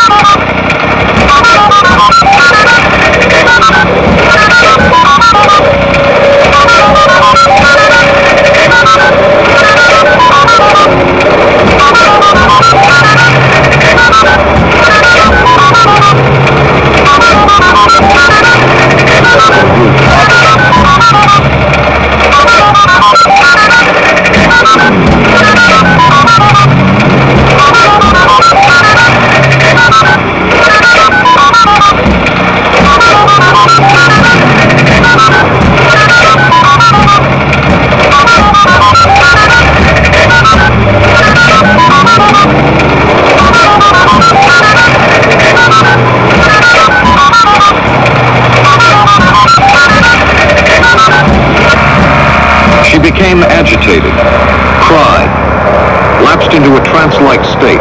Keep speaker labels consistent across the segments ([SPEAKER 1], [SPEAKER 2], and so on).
[SPEAKER 1] She became agitated, cried, lapsed into a trance-like state.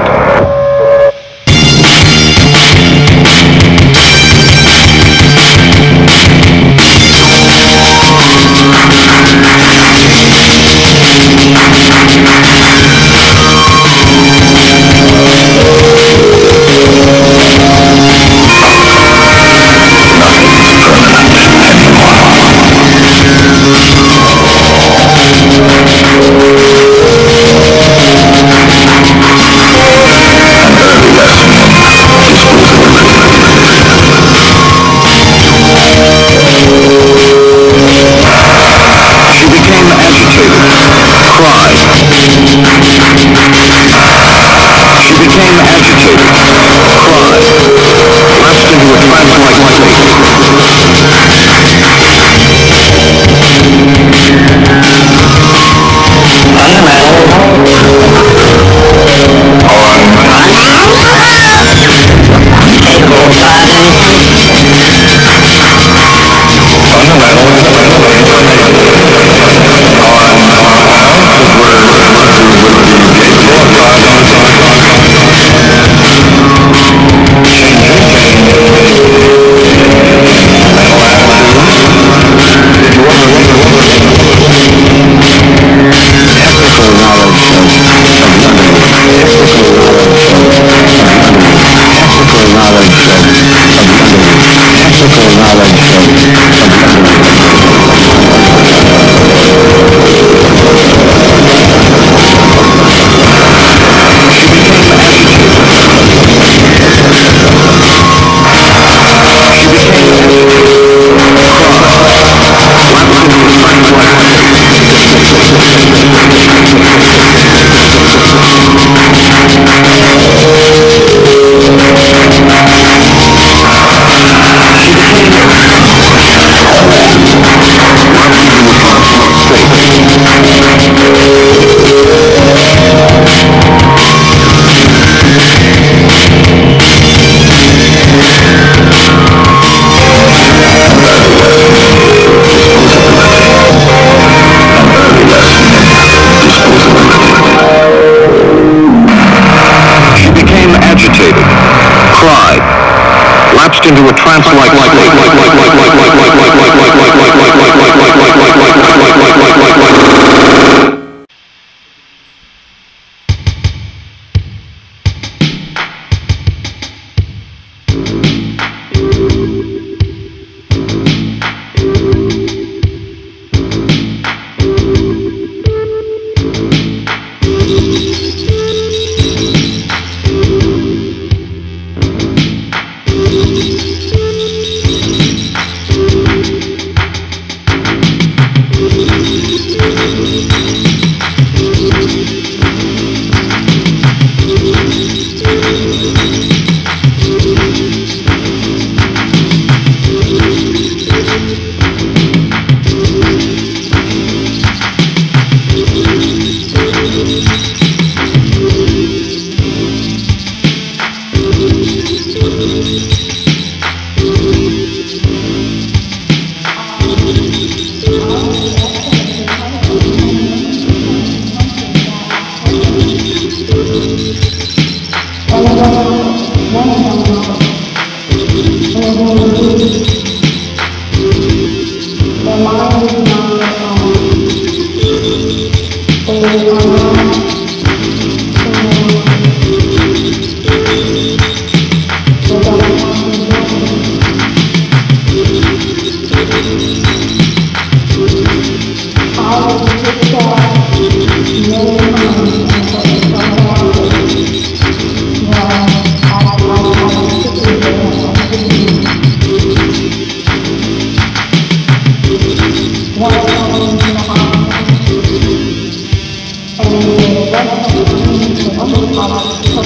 [SPEAKER 1] Into a trance-like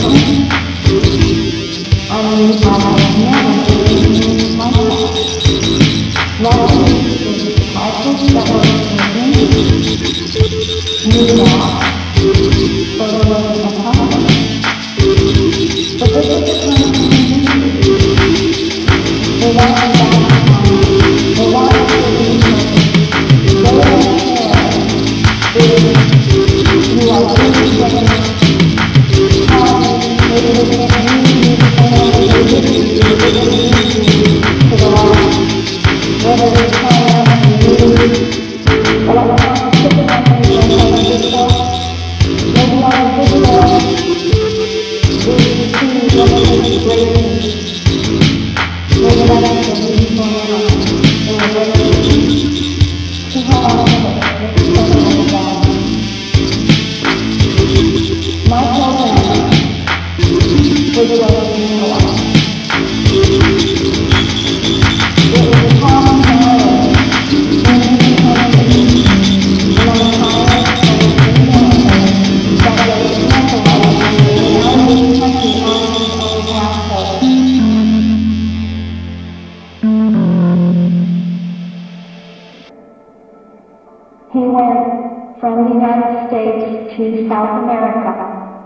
[SPEAKER 2] He went from the United States to South America.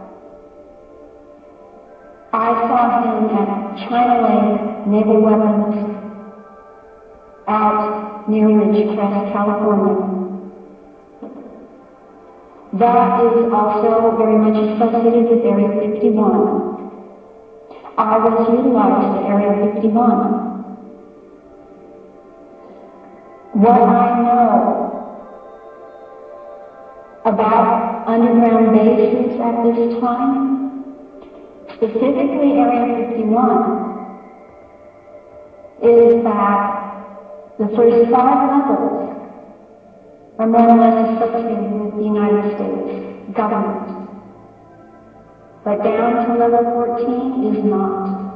[SPEAKER 2] I saw him at China Lake Naval Weapons out near Ridgecrest, California. That is also very much associated with Area 51. I was utilized at Area 51. What I know about underground bases at this time, specifically Area 51, is that the first 5 levels are more or less associated with the United States government. But down to level 14 is not.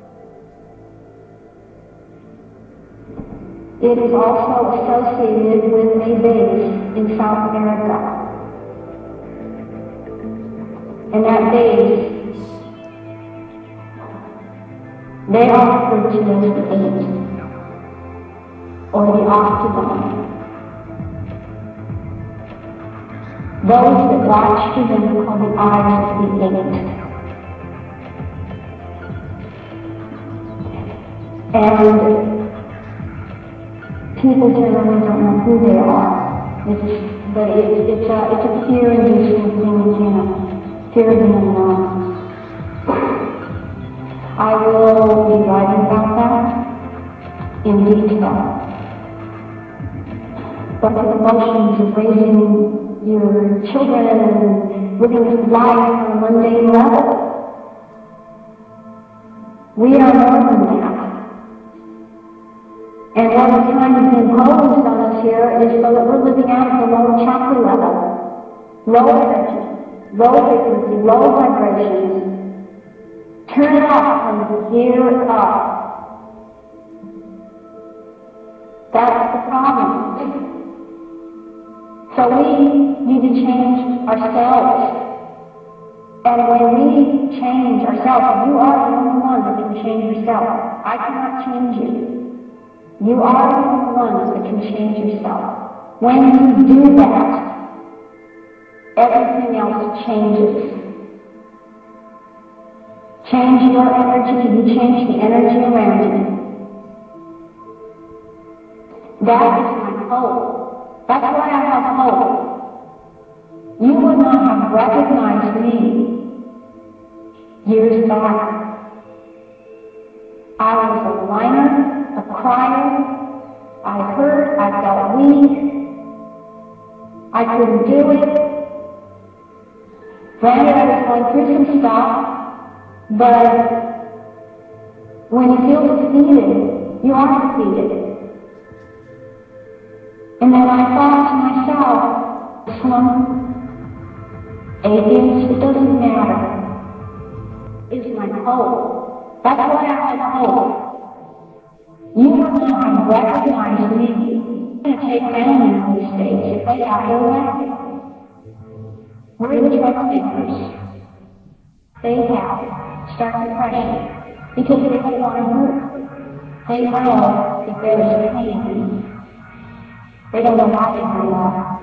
[SPEAKER 2] It is also associated with a base in South America. And that base, they are referred to as the 8, or the octagon. Those that watch to them are called the eyes of the 8. And people generally don't know who they are. But it's a fear-inducing thing again. Fear of the unknown. I will be writing about that in detail. But the emotions of raising your children and living life on a mundane level, we are more than that. And what is kind of imposed on us here is so that we're living out at the low chakra level, low energy, low frequency, low vibrations. Turn it up from here up. That's the problem. So we need to change ourselves. And when we change ourselves, you are the only one that can change yourself. I cannot change you. You are the only ones that can change yourself. When you do that, everything else changes. Change your energy, you change the energy around you. That is my hope. That's why I have hope. You would not have recognized me years back. I was a whiner, a crier. I hurt, I felt weak. I couldn't do it. Granted, I was going through some stuff, but when you feel defeated, you are defeated. And then I thought to myself, atheist, it doesn't matter. It's my hope. That's why I have hope. You would not have recognized me. I'm going to take down in those states if they have their way. We're the troublemakers. they have start depression because they don't want to hurt. They know if there is pain. They don't know why they do that.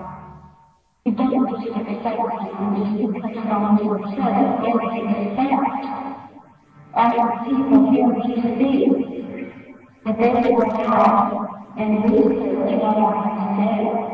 [SPEAKER 2] You don't just accept it and just because someone will say everything is fact. After people hear me speak, that they will try and research what I say.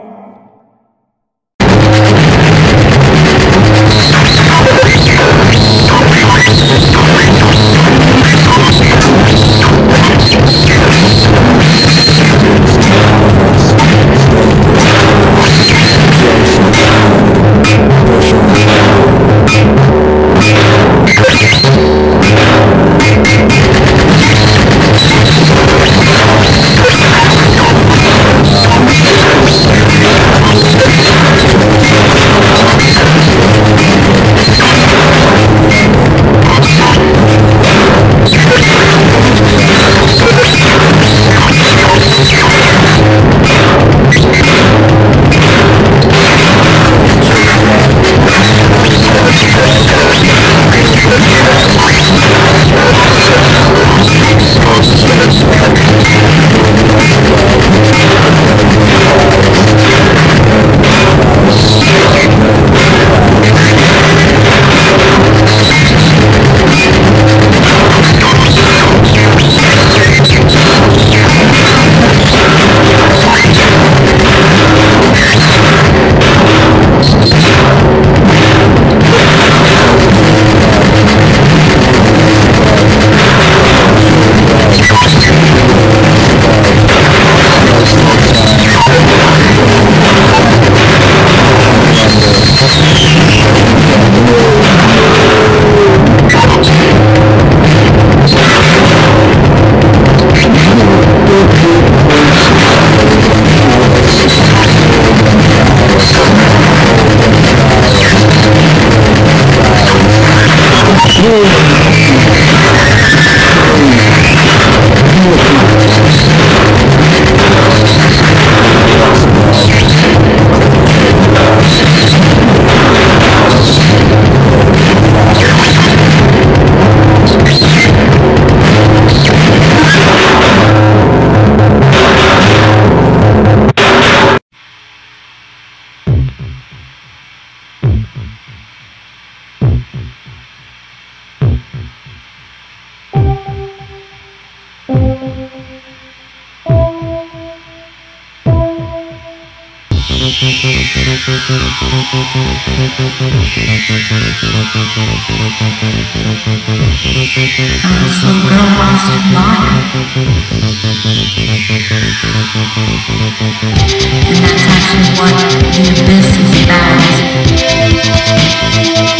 [SPEAKER 3] And that's actually what the abyss is about.